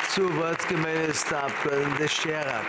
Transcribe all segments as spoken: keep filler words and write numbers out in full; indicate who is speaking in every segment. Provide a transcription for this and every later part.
Speaker 1: Zu Wort gemeldet ist der Abgeordnete Scherak.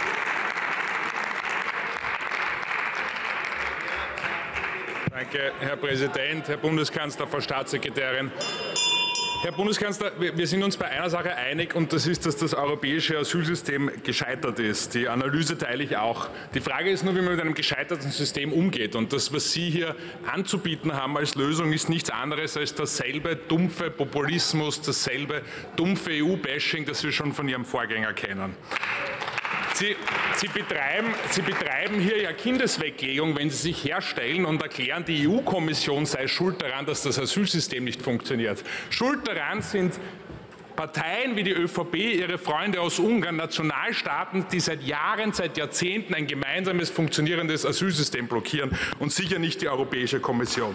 Speaker 2: Danke, Herr Präsident, Herr Bundeskanzler, Frau Staatssekretärin. Herr Bundeskanzler, wir sind uns bei einer Sache einig, und das ist, dass das europäische Asylsystem gescheitert ist. Die Analyse teile ich auch. Die Frage ist nur, wie man mit einem gescheiterten System umgeht. Und das, was Sie hier anzubieten haben als Lösung, ist nichts anderes als dasselbe dumpfe Populismus, dasselbe dumpfe E U-Bashing, das wir schon von Ihrem Vorgänger kennen. Sie, Sie, betreiben, Sie betreiben hier ja Kindesweglegung, wenn Sie sich herstellen und erklären, die E U-Kommission sei schuld daran, dass das Asylsystem nicht funktioniert. Schuld daran sind Parteien wie die ÖVP, ihre Freunde aus Ungarn, Nationalstaaten, die seit Jahren, seit Jahrzehnten ein gemeinsames funktionierendes Asylsystem blockieren, und sicher nicht die Europäische Kommission.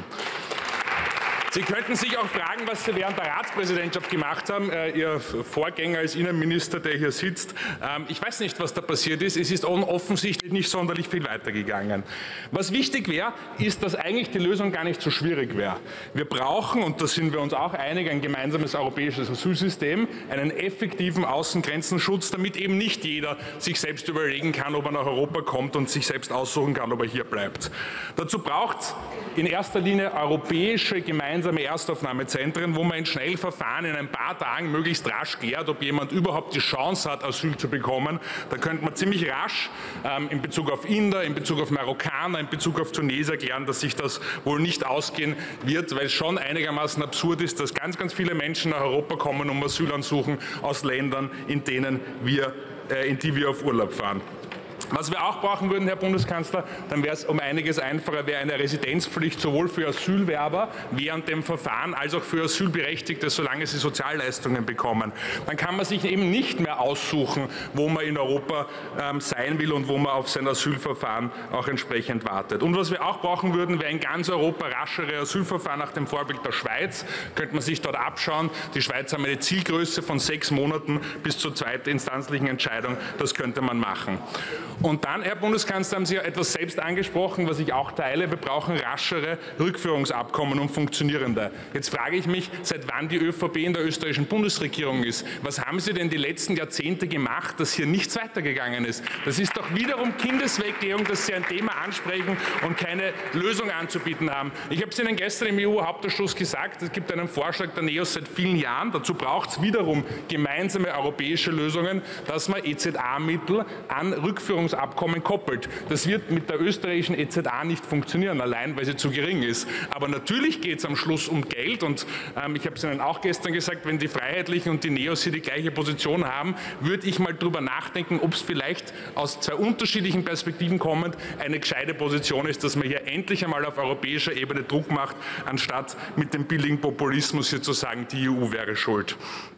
Speaker 2: Sie könnten sich auch fragen, was Sie während der Ratspräsidentschaft gemacht haben. Äh, Ihr Vorgänger als Innenminister, der hier sitzt. Ähm, ich weiß nicht, was da passiert ist. Es ist offensichtlich nicht sonderlich viel weitergegangen. Was wichtig wäre, ist, dass eigentlich die Lösung gar nicht so schwierig wäre. Wir brauchen, und da sind wir uns auch einig, ein gemeinsames europäisches Asylsystem, einen effektiven Außengrenzenschutz, damit eben nicht jeder sich selbst überlegen kann, ob er nach Europa kommt und sich selbst aussuchen kann, ob er hier bleibt. Dazu braucht es in erster Linie europäische gemeinsame Erstaufnahmezentren, wo man in Schnellverfahren in ein paar Tagen möglichst rasch klärt, ob jemand überhaupt die Chance hat, Asyl zu bekommen. Da könnte man ziemlich rasch ähm, in Bezug auf Inder, in Bezug auf Marokkaner, in Bezug auf Tunesier klären, dass sich das wohl nicht ausgehen wird, weil es schon einigermaßen absurd ist, dass ganz, ganz viele Menschen nach Europa kommen, um Asyl ansuchen aus Ländern, in denen wir, äh, in die wir auf Urlaub fahren. Was wir auch brauchen würden, Herr Bundeskanzler, dann wäre es um einiges einfacher, wäre eine Residenzpflicht sowohl für Asylwerber während dem Verfahren als auch für Asylberechtigte, solange sie Sozialleistungen bekommen. Dann kann man sich eben nicht mehr aussuchen, wo man in Europa ähm, sein will und wo man auf sein Asylverfahren auch entsprechend wartet. Und was wir auch brauchen würden, wäre in ganz Europa raschere Asylverfahren nach dem Vorbild der Schweiz. Könnte man sich dort abschauen. Die Schweiz haben eine Zielgröße von sechs Monaten bis zur zweitinstanzlichen Entscheidung. Das könnte man machen. Und dann, Herr Bundeskanzler, haben Sie ja etwas selbst angesprochen, was ich auch teile. Wir brauchen raschere Rückführungsabkommen und funktionierende. Jetzt frage ich mich, seit wann die ÖVP in der österreichischen Bundesregierung ist. Was haben Sie denn die letzten Jahrzehnte gemacht, dass hier nichts weitergegangen ist? Das ist doch wiederum Kindesweglegung, dass Sie ein Thema ansprechen und keine Lösung anzubieten haben. Ich habe es Ihnen gestern im E U-Hauptausschuss gesagt, es gibt einen Vorschlag der NEOS seit vielen Jahren. Dazu braucht es wiederum gemeinsame europäische Lösungen, dass man E Z A-Mittel an Rückführungsabkommen Abkommen koppelt. Das wird mit der österreichischen E Z A nicht funktionieren, allein weil sie zu gering ist. Aber natürlich geht es am Schluss um Geld, und ähm, ich habe es Ihnen auch gestern gesagt, wenn die Freiheitlichen und die NEOS hier die gleiche Position haben, würde ich mal darüber nachdenken, ob es vielleicht aus zwei unterschiedlichen Perspektiven kommend eine gescheite Position ist, dass man hier endlich einmal auf europäischer Ebene Druck macht, anstatt mit dem billigen Populismus hier zu sagen, die E U wäre schuld.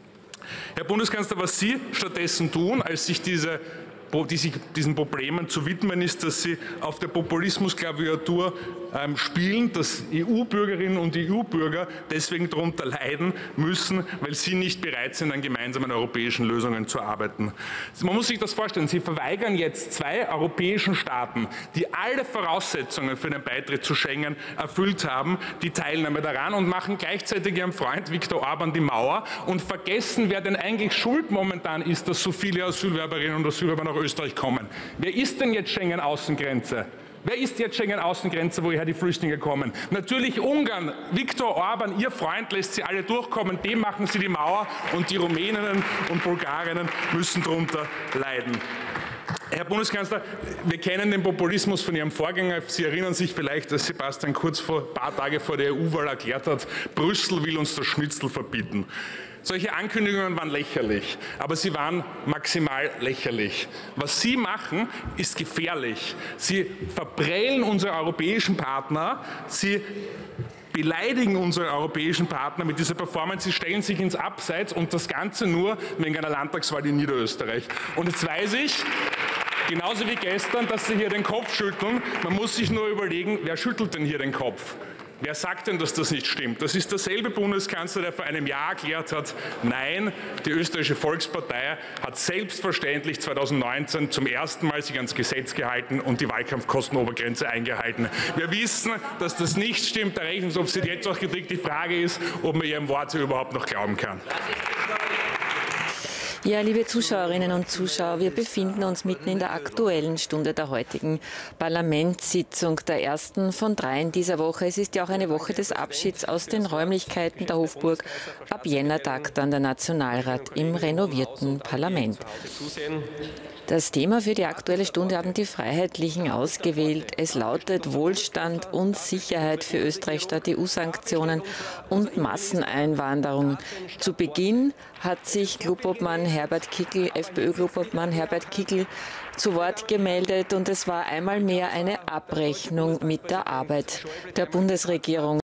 Speaker 2: Herr Bundeskanzler, was Sie stattdessen tun, als sich diese die sich diesen Problemen zu widmen, ist, dass Sie auf der Populismusklaviatur ähm, spielen, dass E U-Bürgerinnen und E U-Bürger deswegen darunter leiden müssen, weil Sie nicht bereit sind, an gemeinsamen europäischen Lösungen zu arbeiten. Man muss sich das vorstellen, Sie verweigern jetzt zwei europäischen Staaten, die alle Voraussetzungen für den Beitritt zu Schengen erfüllt haben, die Teilnahme daran, und machen gleichzeitig Ihrem Freund Viktor Orban die Mauer und vergessen, wer denn eigentlich schuld momentan ist, dass so viele Asylwerberinnen und Asylwerber nach Österreich kommen. Wer ist denn jetzt Schengen-Außengrenze? Wer ist jetzt Schengen-Außengrenze, woher die Flüchtlinge kommen? Natürlich Ungarn. Viktor Orban, Ihr Freund, lässt sie alle durchkommen. Dem machen Sie die Mauer, und die Rumäninnen und Bulgarinnen müssen darunter leiden. Herr Bundeskanzler, wir kennen den Populismus von Ihrem Vorgänger. Sie erinnern sich vielleicht, dass Sebastian Kurz vor ein paar Tage vor der E U-Wahl erklärt hat, Brüssel will uns das Schnitzel verbieten. Solche Ankündigungen waren lächerlich, aber sie waren maximal lächerlich. Was Sie machen, ist gefährlich. Sie verprellen unsere europäischen Partner, Sie beleidigen unsere europäischen Partner mit dieser Performance, sie stellen sich ins Abseits, und das Ganze nur wegen einer Landtagswahl in Niederösterreich. Und jetzt weiß ich, genauso wie gestern, dass Sie hier den Kopf schütteln. Man muss sich nur überlegen, wer schüttelt denn hier den Kopf? Wer sagt denn, dass das nicht stimmt? Das ist derselbe Bundeskanzler, der vor einem Jahr erklärt hat, nein, die österreichische Volkspartei hat selbstverständlich zweitausendneunzehn zum ersten Mal sich ans Gesetz gehalten und die Wahlkampfkostenobergrenze eingehalten. Wir wissen, dass das nicht stimmt. Der Rechnungshof sieht jetzt auch gedrückt. Die Frage ist, ob man Ihrem Wort überhaupt noch glauben kann.
Speaker 3: Ja, liebe Zuschauerinnen und Zuschauer, wir befinden uns mitten in der aktuellen Stunde der heutigen Parlamentssitzung, der ersten von drei in dieser Woche. Es ist ja auch eine Woche des Abschieds aus den Räumlichkeiten der Hofburg. Ab Jänner tagt dann der Nationalrat im renovierten Parlament. Das Thema für die Aktuelle Stunde haben die Freiheitlichen ausgewählt. Es lautet Wohlstand und Sicherheit für Österreich statt E U-Sanktionen und Masseneinwanderung. Zu Beginn hat sich Clubobmann Herbert Kickl, FPÖ-Clubobmann Herbert Kickl, zu Wort gemeldet und es war einmal mehr eine Abrechnung mit der Arbeit der Bundesregierung.